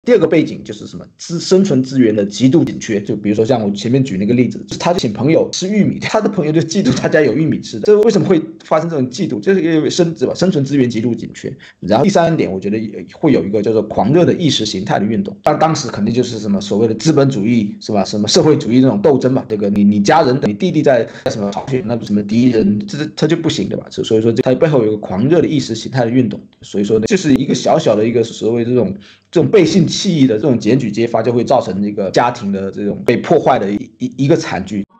第二个背景就是什么生存资源的极度紧缺，就比如说像我前面举那个例子，他请朋友吃玉米，他的朋友就嫉妒他家有玉米吃的，这为什么会发生这种嫉妒？就是因为生存资源极度紧缺。然后第三点，我觉得也会有一个叫做狂热的意识形态的运动，当时肯定就是什么所谓的资本主义是吧？什么社会主义这种斗争嘛，这个你家人你弟弟在什么朝鲜，那什么敌人，他就不行的吧？所以说它背后有一个狂热的意识形态的运动，所以说呢，就是一个小小的一个所谓这种背信弃义的这种检举揭发，就会造成这个家庭的这种被破坏的一个惨剧。